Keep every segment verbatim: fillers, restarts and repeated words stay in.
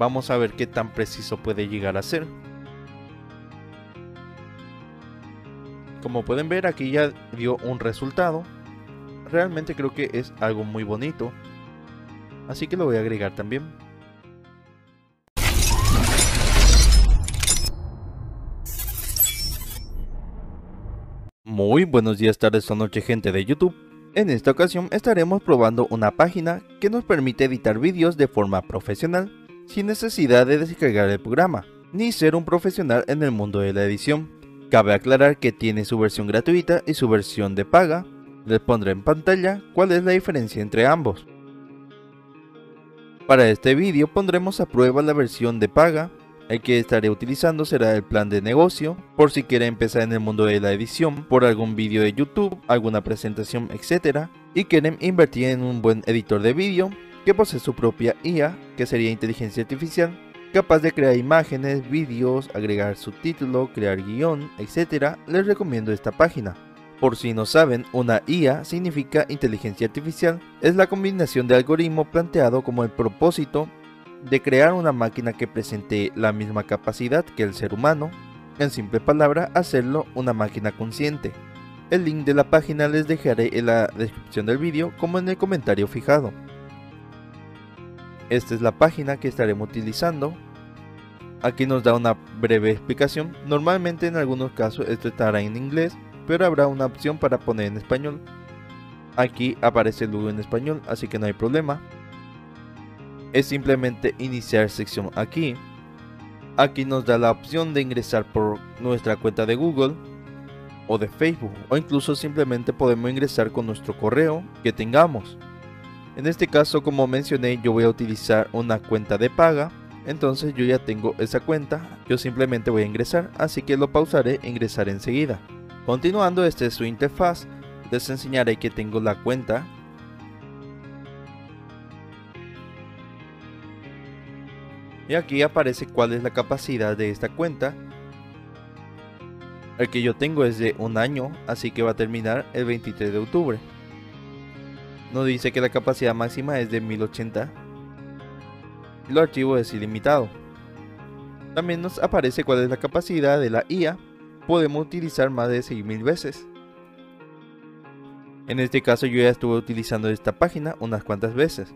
Vamos a ver qué tan preciso puede llegar a ser. Como pueden ver, aquí ya dio un resultado. Realmente creo que es algo muy bonito, así que lo voy a agregar también. Muy buenos días, tardes o noche, gente de YouTube. En esta ocasión estaremos probando una página que nos permite editar vídeos de forma profesional, sin necesidad de descargar el programa, ni ser un profesional en el mundo de la edición. Cabe aclarar que tiene su versión gratuita y su versión de paga. Les pondré en pantalla cuál es la diferencia entre ambos. Para este vídeo pondremos a prueba la versión de paga. El que estaré utilizando será el plan de negocio, por si quiere empezar en el mundo de la edición, por algún vídeo de YouTube, alguna presentación, etcétera, y quieren invertir en un buen editor de vídeo que posee su propia I A, que sería inteligencia artificial, capaz de crear imágenes, vídeos, agregar subtítulos, crear guión, etcétera. Les recomiendo esta página. Por si no saben, una I A significa inteligencia artificial. Es la combinación de algoritmo planteado como el propósito de crear una máquina que presente la misma capacidad que el ser humano. En simple palabra, hacerlo una máquina consciente. El link de la página les dejaré en la descripción del vídeo como en el comentario fijado. Esta es la página que estaremos utilizando. Aquí nos da una breve explicación. Normalmente en algunos casos esto estará en inglés, pero habrá una opción para poner en español. Aquí aparece el logo en español, así que no hay problema. Es simplemente iniciar sección aquí. Aquí nos da la opción de ingresar por nuestra cuenta de Google o de Facebook, o incluso simplemente podemos ingresar con nuestro correo que tengamos. En este caso, como mencioné, yo voy a utilizar una cuenta de paga, entonces yo ya tengo esa cuenta, yo simplemente voy a ingresar, así que lo pausaré e ingresaré enseguida. Continuando, esta es su interfaz. Les enseñaré que tengo la cuenta. Y aquí aparece cuál es la capacidad de esta cuenta. El que yo tengo es de un año, así que va a terminar el veintitrés de octubre. Nos dice que la capacidad máxima es de mil ochenta. Y los archivos es ilimitado. También nos aparece cuál es la capacidad de la I A. Podemos utilizar más de seis mil veces. En este caso yo ya estuve utilizando esta página unas cuantas veces.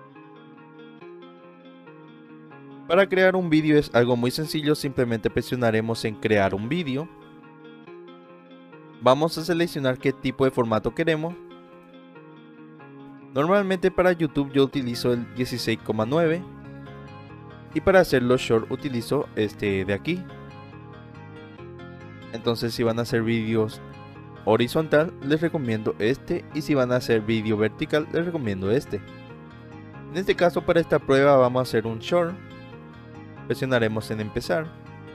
Para crear un vídeo es algo muy sencillo, simplemente presionaremos en crear un vídeo. Vamos a seleccionar qué tipo de formato queremos. Normalmente para YouTube yo utilizo el dieciséis coma nueve y para hacerlo short utilizo este de aquí. Entonces si van a hacer vídeos horizontal les recomiendo este, y si van a hacer vídeo vertical les recomiendo este. En este caso, para esta prueba vamos a hacer un short. Presionaremos en empezar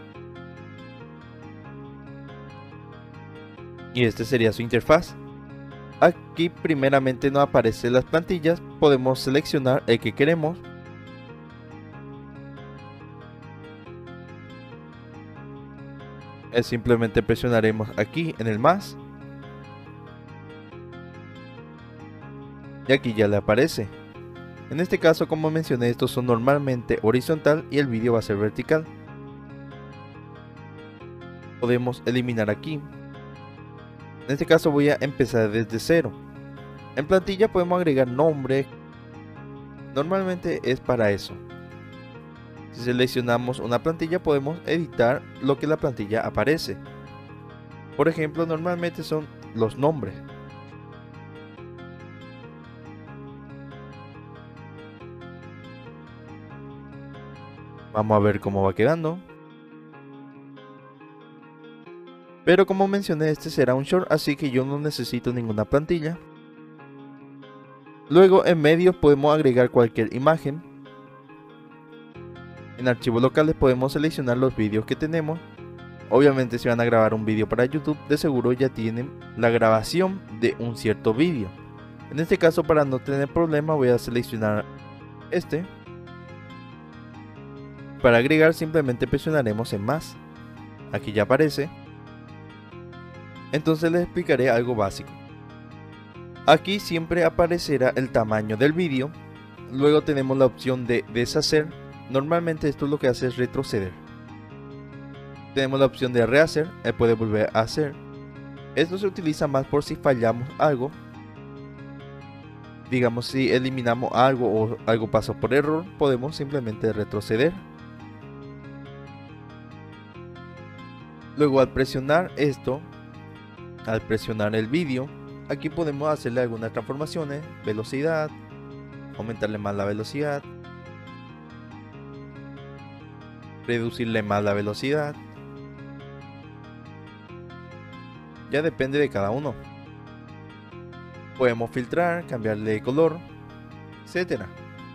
y este sería su interfaz. Aquí primeramente nos aparecen las plantillas, podemos seleccionar el que queremos. Es simplemente presionaremos aquí en el más y aquí ya le aparece. En este caso, como mencioné, estos son normalmente horizontal y el vídeo va a ser vertical. Podemos eliminar aquí. En este caso voy a empezar desde cero. En plantilla podemos agregar nombre. Normalmente es para eso. Si seleccionamos una plantilla podemos editar lo que la plantilla aparece. Por ejemplo, normalmente son los nombres. Vamos a ver cómo va quedando. Pero como mencioné, este será un short, así que yo no necesito ninguna plantilla. Luego en medios podemos agregar cualquier imagen. En archivos locales podemos seleccionar los vídeos que tenemos. Obviamente si van a grabar un vídeo para YouTube, de seguro ya tienen la grabación de un cierto vídeo. En este caso, para no tener problema, voy a seleccionar este. Para agregar simplemente presionaremos en más. Aquí ya aparece. Entonces les explicaré algo básico. Aquí siempre aparecerá el tamaño del vídeo. Luego tenemos la opción de deshacer. Normalmente esto lo que hace es retroceder. Tenemos la opción de rehacer, él puede volver a hacer. Esto se utiliza más por si fallamos algo. Digamos, si eliminamos algo o algo pasó por error, podemos simplemente retroceder. Luego, al presionar esto, al presionar el vídeo, aquí podemos hacerle algunas transformaciones, velocidad, aumentarle más la velocidad, reducirle más la velocidad. Ya depende de cada uno. Podemos filtrar, cambiarle de color, etcétera.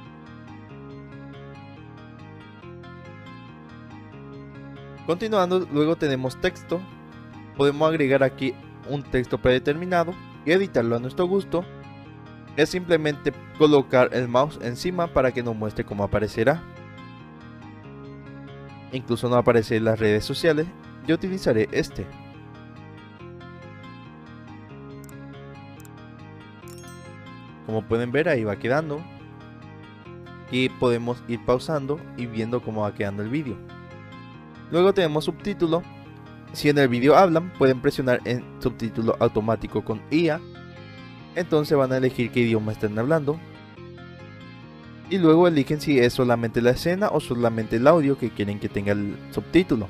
Continuando, luego tenemos texto. Podemos agregar aquí un texto predeterminado y editarlo a nuestro gusto. Es simplemente colocar el mouse encima para que nos muestre cómo aparecerá. Incluso no aparece en las redes sociales. Yo utilizaré este. Como pueden ver, ahí va quedando. Y podemos ir pausando y viendo cómo va quedando el vídeo. Luego tenemos subtítulo. Si en el vídeo hablan, pueden presionar en subtítulo automático con I A. Entonces van a elegir qué idioma están hablando. Y luego eligen si es solamente la escena o solamente el audio que quieren que tenga el subtítulo.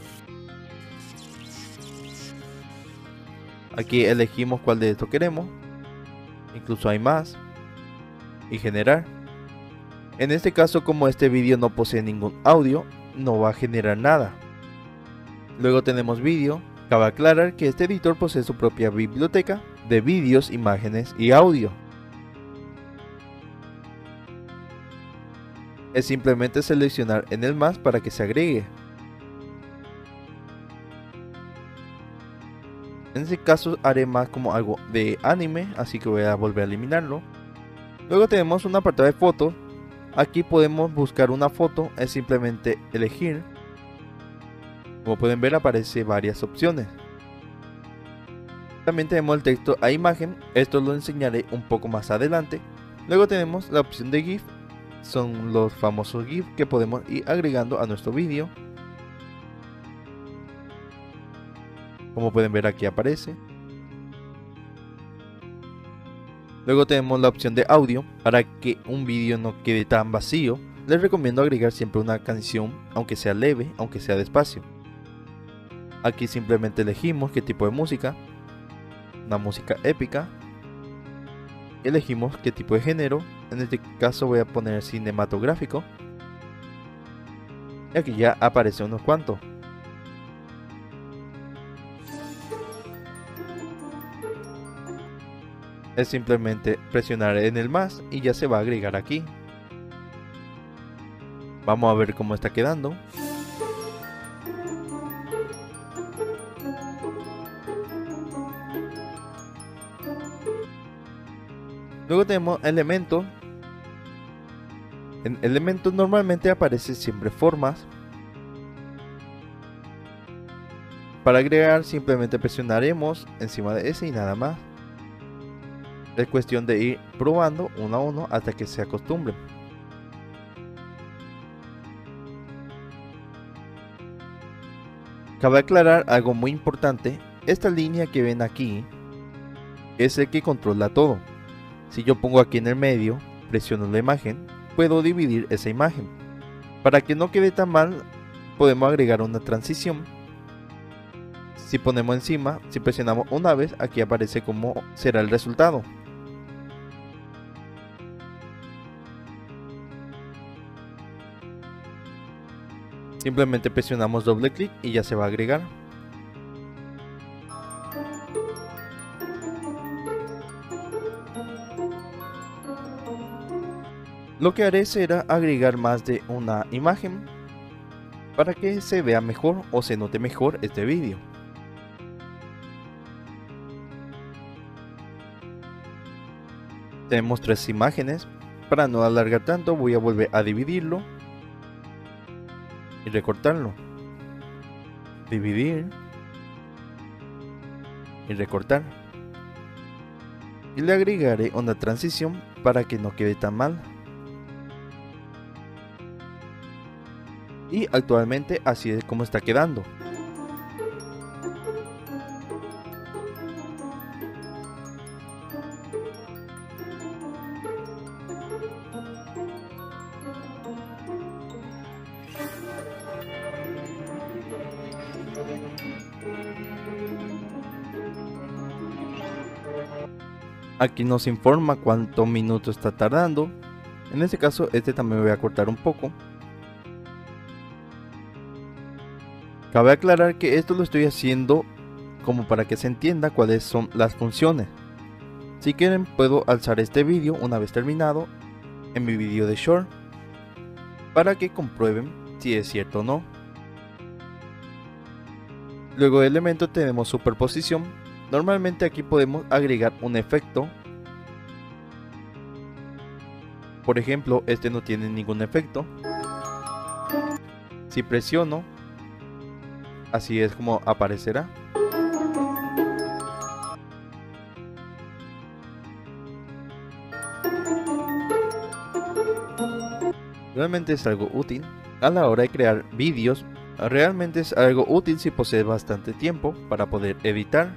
Aquí elegimos cuál de esto queremos. Incluso hay más. Y generar. En este caso, como este vídeo no posee ningún audio, no va a generar nada. Luego tenemos vídeo. Cabe aclarar que este editor posee su propia biblioteca de vídeos, imágenes y audio. Es simplemente seleccionar en el más para que se agregue. En este caso haré más como algo de anime, así que voy a volver a eliminarlo. Luego tenemos un apartado de fotos. Aquí podemos buscar una foto, es simplemente elegir. Como pueden ver, aparece varias opciones. También tenemos el texto a imagen, esto lo enseñaré un poco más adelante. Luego tenemos la opción de GIF, son los famosos GIF que podemos ir agregando a nuestro vídeo. Como pueden ver, aquí aparece. Luego tenemos la opción de audio. Para que un vídeo no quede tan vacío, les recomiendo agregar siempre una canción, aunque sea leve, aunque sea despacio. Aquí simplemente elegimos qué tipo de música. Una música épica. Elegimos qué tipo de género. En este caso voy a poner cinematográfico. Y aquí ya aparece unos cuantos. Es simplemente presionar en el más y ya se va a agregar aquí. Vamos a ver cómo está quedando. Luego tenemos elementos. En elementos normalmente aparece siempre formas. Para agregar simplemente presionaremos encima de ese y nada más. Es cuestión de ir probando uno a uno hasta que se acostumbren. Cabe aclarar algo muy importante. Esta línea que ven aquí es el que controla todo. Si yo pongo aquí en el medio, presiono la imagen, puedo dividir esa imagen. Para que no quede tan mal, podemos agregar una transición. Si ponemos encima, si presionamos una vez, aquí aparece cómo será el resultado. Simplemente presionamos doble clic y ya se va a agregar. Lo que haré será agregar más de una imagen para que se vea mejor o se note mejor este vídeo. Tenemos tres imágenes. Para no alargar tanto, voy a volver a dividirlo y recortarlo. Dividir y recortar. Y le agregaré una transición para que no quede tan mal. y actualmente así es como está quedando. Aquí nos informa cuánto minuto está tardando. En este caso este también voy a cortar un poco. Cabe aclarar que esto lo estoy haciendo como para que se entienda cuáles son las funciones. Si quieren puedo alzar este vídeo una vez terminado en mi vídeo de short para que comprueben si es cierto o no. Luego de elemento tenemos superposición. Normalmente aquí podemos agregar un efecto. Por ejemplo, este no tiene ningún efecto. Si presiono, así es como aparecerá. Realmente es algo útil a la hora de crear vídeos. Realmente es algo útil si posees bastante tiempo para poder editar.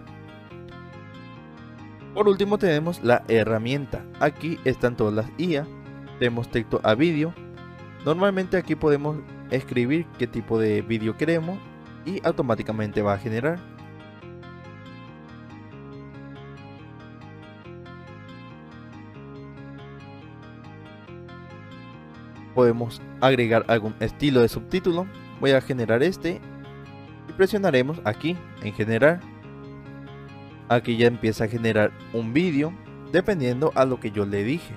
Por último tenemos la herramienta. Aquí están todas las I A. Tenemos texto a vídeo. Normalmente aquí podemos escribir qué tipo de vídeo queremos y automáticamente va a generar. Podemos agregar algún estilo de subtítulo. Voy a generar este y presionaremos aquí en generar. Aquí ya empieza a generar un vídeo dependiendo a lo que yo le dije.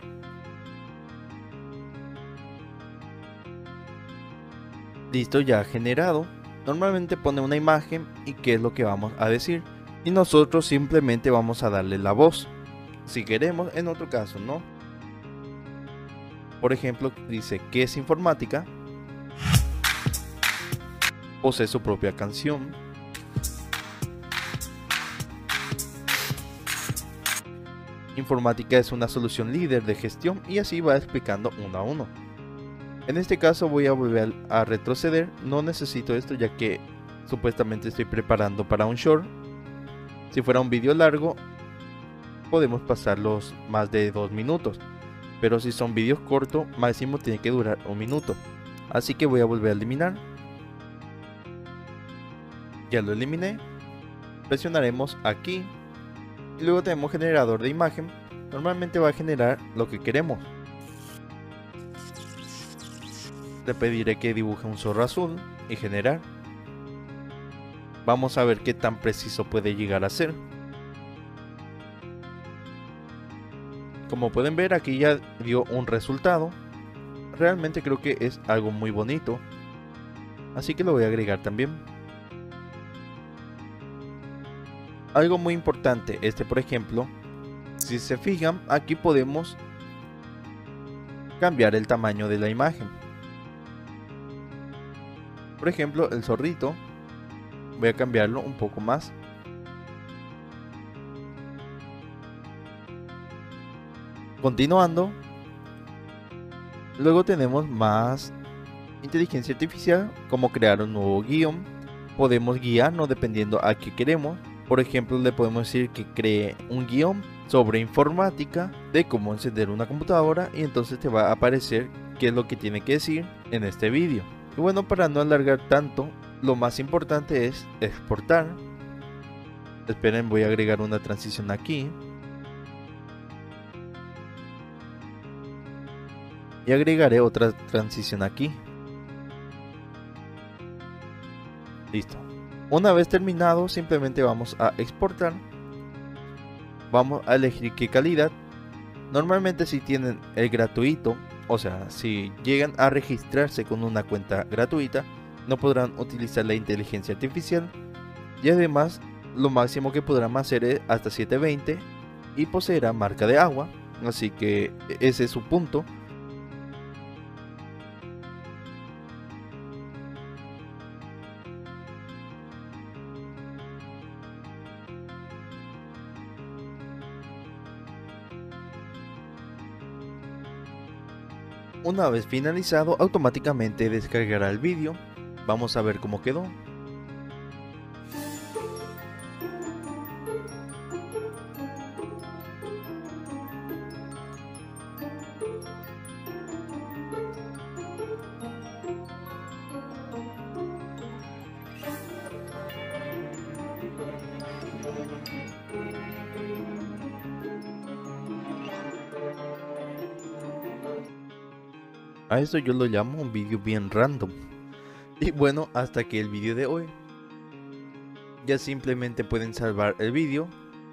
Listo, ya ha generado. Normalmente pone una imagen y qué es lo que vamos a decir. Y nosotros simplemente vamos a darle la voz. Si queremos, en otro caso, ¿no? Por ejemplo, dice que es informática. Posee su propia canción. Informática es una solución líder de gestión y así va explicando uno a uno. En este caso voy a volver a retroceder, no necesito esto ya que supuestamente estoy preparando para un short. Si fuera un vídeo largo podemos pasarlos más de dos minutos, pero si son vídeos cortos máximo tiene que durar un minuto. Así que voy a volver a eliminar. Ya lo eliminé, presionaremos aquí y luego tenemos generador de imagen. Normalmente va a generar lo que queremos. Le pediré que dibuje un zorro azul y generar. Vamos a ver qué tan preciso puede llegar a ser. Como pueden ver, aquí ya dio un resultado. Realmente creo que es algo muy bonito, así que lo voy a agregar también. Algo muy importante, este por ejemplo, si se fijan, aquí podemos cambiar el tamaño de la imagen. Por ejemplo, el zorrito, voy a cambiarlo un poco más. Continuando, luego tenemos más inteligencia artificial, como crear un nuevo guión. Podemos guiarnos dependiendo a qué queremos. Por ejemplo, le podemos decir que cree un guión sobre informática, de cómo encender una computadora, y entonces te va a aparecer qué es lo que tiene que decir en este vídeo. Y bueno, para no alargar tanto, lo más importante es exportar. Esperen, voy a agregar una transición aquí. Y agregaré otra transición aquí. Listo. Una vez terminado, simplemente vamos a exportar. Vamos a elegir qué calidad. Normalmente si tienen el gratuito, o sea, si llegan a registrarse con una cuenta gratuita, no podrán utilizar la inteligencia artificial. Y además, lo máximo que podrán hacer es hasta setecientos veinte y poseerá marca de agua. Así que ese es su punto. Una vez finalizado, automáticamente descargará el vídeo. Vamos a ver cómo quedó. A esto yo lo llamo un vídeo bien random. Y bueno, hasta aquí el vídeo de hoy. Ya simplemente pueden salvar el vídeo.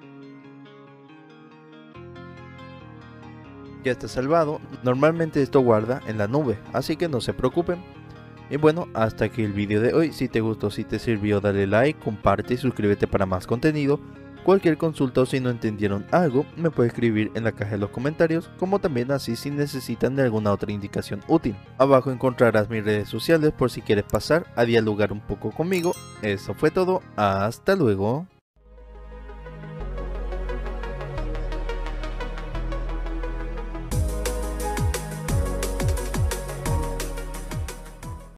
Ya está salvado. Normalmente esto guarda en la nube, así que no se preocupen. Y bueno, hasta aquí el vídeo de hoy. Si te gustó, si te sirvió, dale like, comparte y suscríbete para más contenido. Cualquier consulta o si no entendieron algo, me puede escribir en la caja de los comentarios, como también así si necesitan de alguna otra indicación útil. Abajo encontrarás mis redes sociales por si quieres pasar a dialogar un poco conmigo. Eso fue todo, hasta luego.